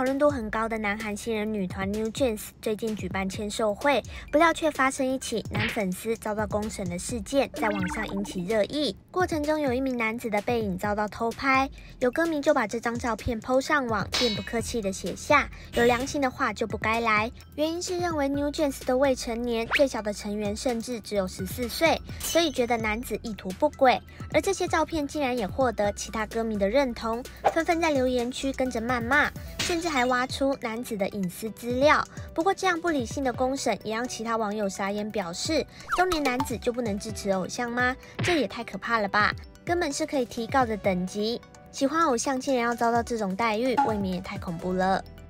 讨论度很高的南韩新人女团 NewJeans 最近举办签售会，不料却发生一起男粉丝遭到公审的事件，在网上引起热议。过程中有一名男子的背影遭到偷拍，有歌迷就把这张照片 PO 上网，便不客气地写下“有良心的话就不该来”。原因是认为 NewJeans 都未成年，最小的成员甚至只有14岁，所以觉得男子意图不轨。而这些照片竟然也获得其他歌迷的认同，纷纷在留言区跟着谩骂，甚至还挖出男子的隐私资料。不过这样不理性的公审也让其他网友傻眼，表示中年男子就不能支持偶像吗？这也太可怕了吧，根本是可以提告的等级。喜欢偶像竟然要遭到这种待遇，未免也太恐怖了。